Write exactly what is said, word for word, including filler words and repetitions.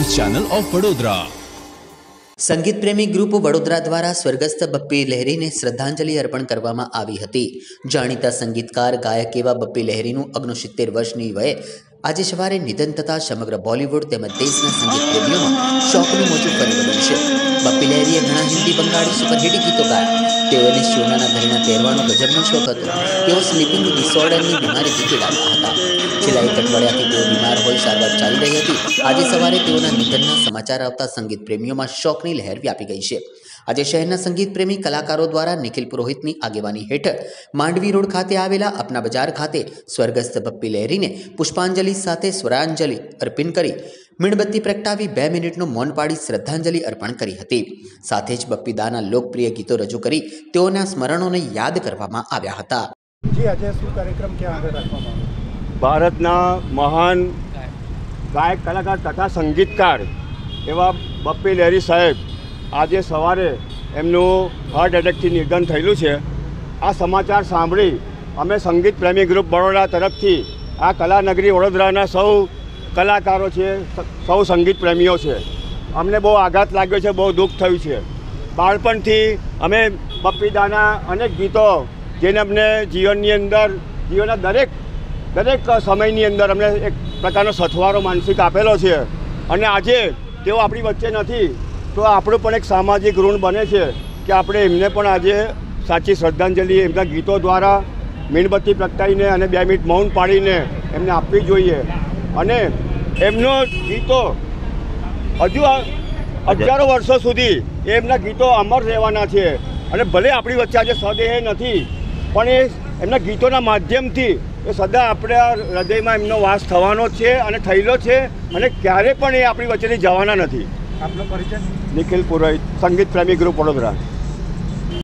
News channel of Vadodara. संगीत प्रेमी group Vadodara द्वारा स्वर्गस्थ बप्पी लहेरी ने श्रद्धांजलि अर्पण करवामां आवी हती। जाणीता संगीतकार गायक एवा बप्पी लहेरीनुं ओगणसित्तेर वर्षनी वये આજે સવારે નિધન થતા સમગ્ર બોલિવૂડ તેમજ દેશના સંગીત પ્રેમીઓમાં શોકનું મોજું ફરી વળ્યું છે। બપ્પી લહેરીએ ઘણા હિન્દી બંગાળી સુપરહિટ ગીતો ગાયા। તેઓને સોનાના ઘરેણા પહેરવાનો ગજબનો શોખ હતો। તેઓ સ્લીપિંગ ડિસઓર્ડરની બીમારીથી પીડાતા હતા। છેલ્લા એક અઠવાડિયાથી તેઓ બીમાર હોઈ સારવાર ચાલી રહી હતી। આજે સવારે તેઓના નિધનના સમાચાર આવતા સંગીત પ્રેમીઓમાં શોકની લહેર વ્યાપી ગઈ છે। આજે શહેરના સંગીત પ્રેમી કલાકારો દ્વારા નિખિલ પુરોહિતની આગેવાની હેઠળ માંડવી રોડ ખાતે આવેલા અપના બજાર ખાતે સ્વર્ગસ્થ બપ્પી લહેરીને પુષ્પાંજલિ સાથે સ્વરાંજલિ અર્પણ કરી મીણબત્તી પ્રગટાવી બે મિનિટનું મૌન પાડી શ્રદ્ધાંજલિ અર્પણ કરી હતી। સાથે જ બપ્પી દાના લોકપ્રિય ગીતો રજૂ કરી તેઓના સ્મરણોને યાદ કરવામાં આવ્યા હતા। જી આજે શું કાર્યક્રમ ક્યાં આગળ રાખવામાં આવ્યો? ભારતના મહાન ગાયક કલાકાર તથા સંગીતકાર એવા બપ્પી લહેરી સાહેબ આજે સવારે એમનું હાર્ટ એટેકથી નિધન થયેલું છે। આ સમાચાર સાંભળી અમે સંગીત પ્રેમી ગ્રુપ બરોડા તરફથી આ કલાનગરી વડોદરાના સૌ કલાકારો છે, સૌ સંગીત પ્રેમીઓ છે, અમને બહુ આઘાત લાગ્યો છે, બહુ દુઃખ થયું છે। બાળપણથી અમે બપ્પી દાના અનેક ગીતો જેને અમને જીવનની અંદર જીવનના દરેક દરેક સમયની અંદર અમને એક પ્રકારનો સથવારો માનસિક આપેલો છે અને આજે તેઓ આપણી વચ્ચે નથી તો આપણું પણ એક સામાજિક ઋણ બને છે કે આપણે એમને પણ આજે સાચી શ્રદ્ધાંજલિ એમના ગીતો દ્વારા મીણબત્તી પ્રગટાવીને અને બે મિનિટ મૌન પાડીને એમને આપવી જોઈએ અને એમનો ગીતો હજુ હજારો વર્ષો સુધી એમના ગીતો અમર રહેવાના છે અને ભલે આપણી વચ્ચે આજે સદેહ નથી પણ એ એમના ગીતોના માધ્યમથી એ સદા આપણા હૃદયમાં એમનો વાસ થવાનો છે અને થયેલો છે અને ક્યારે પણ એ આપણી વચ્ચેથી જવાના નથી। આપનો પરિચય? નિખિલ પુરોહિત, સંગીત પ્રેમી ગ્રુપ વડોદરા।